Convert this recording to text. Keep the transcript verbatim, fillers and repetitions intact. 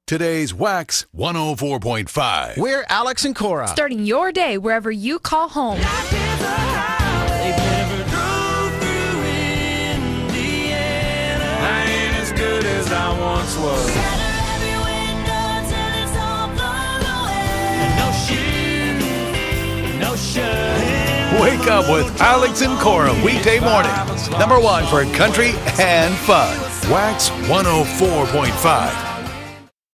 Today's WAXX one oh four point five. We're Alex and Cora. Starting your day wherever you call home. Life is a highway never drove through Indiana. I ain't as good as I once was. Shatter every window till it's all blown away. And no shoes, no shirt. Wake up with Alex and Cora weekday mornings. Number one for country and fun. WAXX one oh four point five.